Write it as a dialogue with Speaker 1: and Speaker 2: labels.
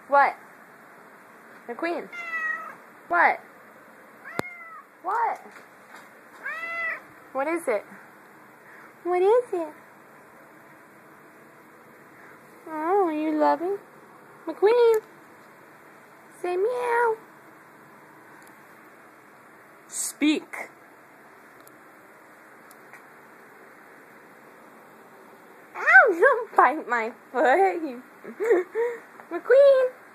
Speaker 1: What? McQueen. What? What? What is it? What is it? Oh, are you loving? McQueen. Say meow. Speak. Ow, don't bite my foot. McQueen.